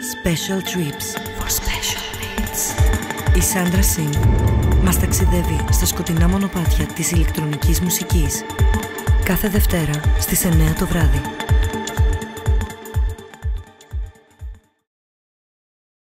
Special Trips for Special Needs. Η Σάντρα Σινγκ μας ταξιδεύει στα σκοτεινά μονοπάτια της ηλεκτρονικής μουσικής κάθε Δευτέρα στις 9 το βράδυ.